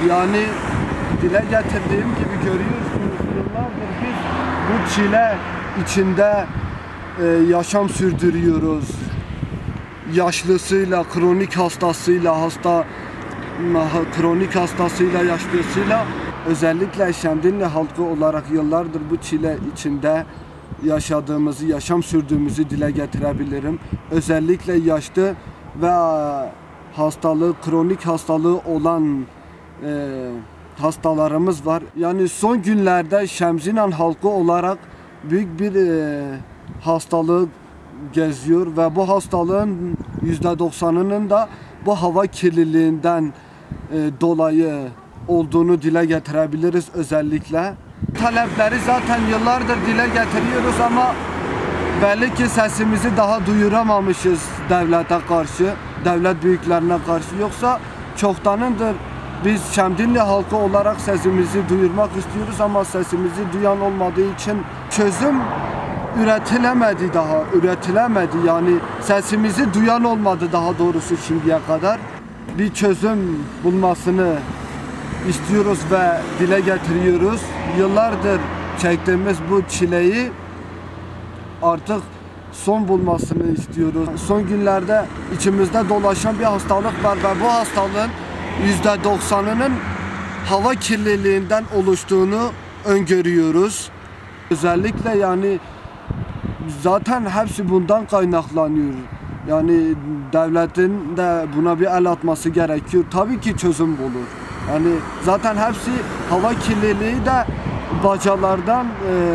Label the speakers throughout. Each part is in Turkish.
Speaker 1: Yani dile getirdiğim gibi görüyorsunuz, yıllardır biz bu çile içinde yaşam sürdürüyoruz. Yaşlısıyla, kronik hastasıyla, kronik hastasıyla, yaşlısıyla, özellikle Şemdinli halkı olarak yıllardır bu çile içinde yaşadığımızı, yaşam sürdüğümüzü dile getirebilirim. Özellikle yaşlı ve hastalığı, kronik hastalığı olan hastalarımız var. Yani son günlerde Şemsinan halkı olarak büyük bir hastalığı geziyor ve bu hastalığın %90'ının da bu hava kirliliğinden dolayı olduğunu dile getirebiliriz özellikle. Talepleri zaten yıllardır dile getiriyoruz ama belli ki sesimizi daha duyuramamışız devlete karşı, devlet büyüklerine karşı. Yoksa çoktanındır biz Şemdinli halkı olarak sesimizi duyurmak istiyoruz ama sesimizi duyan olmadığı için çözüm üretilemedi yani sesimizi duyan olmadı daha doğrusu şimdiye kadar. Bir çözüm bulmasını istiyoruz ve dile getiriyoruz. Yıllardır çektiğimiz bu çileyi artık son bulmasını istiyoruz. Son günlerde içimizde dolaşan bir hastalık var ve bu hastalığın %90'ının hava kirliliğinden oluştuğunu öngörüyoruz. Özellikle yani zaten hepsi bundan kaynaklanıyor. Yani devletin de buna bir el atması gerekiyor. Tabii ki çözüm bulur. Yani zaten hepsi hava kirliliği de bacalardan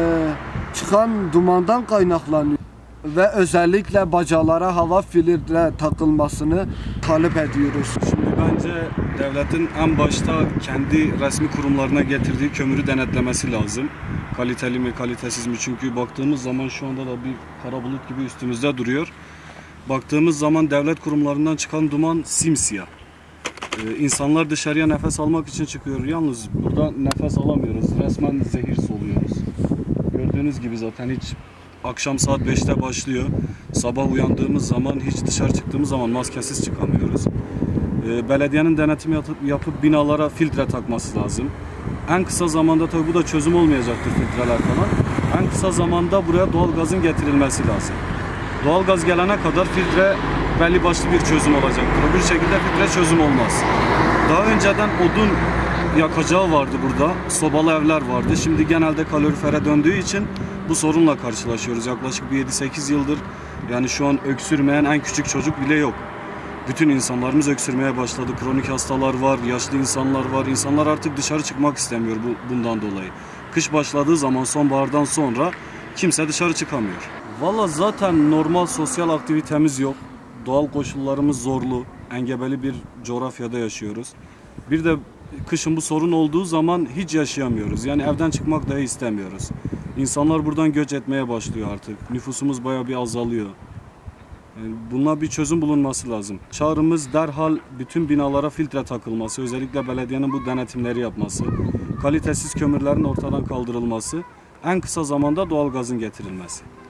Speaker 1: çıkan dumandan kaynaklanıyor. Ve özellikle bacalara hava filtre takılmasını talep ediyoruz.
Speaker 2: Şimdi bence devletin en başta kendi resmi kurumlarına getirdiği kömürü denetlemesi lazım. Kaliteli mi, kalitesiz mi? Çünkü baktığımız zaman şu anda da bir kara bulut gibi üstümüzde duruyor. Baktığımız zaman devlet kurumlarından çıkan duman simsiyah. İnsanlar dışarıya nefes almak için çıkıyor. Yalnız burada nefes alamıyoruz. Resmen zehir soluyoruz. Gördüğünüz gibi zaten hiç akşam saat 5'te başlıyor. Sabah uyandığımız zaman, hiç dışarı çıktığımız zaman maskesiz çıkamıyoruz. Belediyenin denetim yapıp binalara filtre takması lazım. En kısa zamanda, tabii bu da çözüm olmayacaktır filtreler falan. En kısa zamanda buraya doğalgazın getirilmesi lazım. Doğalgaz gelene kadar filtre belli başlı bir çözüm olacaktır. Öbür şekilde filtre çözüm olmaz. Daha önceden odun yakacağı vardı burada. Sobalı evler vardı. Şimdi genelde kalorifere döndüğü için bu sorunla karşılaşıyoruz. Yaklaşık bir 7-8 yıldır yani şu an öksürmeyen en küçük çocuk bile yok. Bütün insanlarımız öksürmeye başladı. Kronik hastalar var, yaşlı insanlar var. İnsanlar artık dışarı çıkmak istemiyor bundan dolayı. Kış başladığı zaman, sonbahardan sonra kimse dışarı çıkamıyor. Valla zaten normal sosyal aktivitemiz yok. Doğal koşullarımız zorlu. Engebeli bir coğrafyada yaşıyoruz. Bir de kışın bu sorun olduğu zaman hiç yaşayamıyoruz. Yani evden çıkmak dahi istemiyoruz. İnsanlar buradan göç etmeye başlıyor artık. Nüfusumuz bayağı bir azalıyor. Yani buna bir çözüm bulunması lazım. Çağrımız derhal bütün binalara filtre takılması, özellikle belediyenin bu denetimleri yapması, kalitesiz kömürlerin ortadan kaldırılması, en kısa zamanda doğalgazın getirilmesi.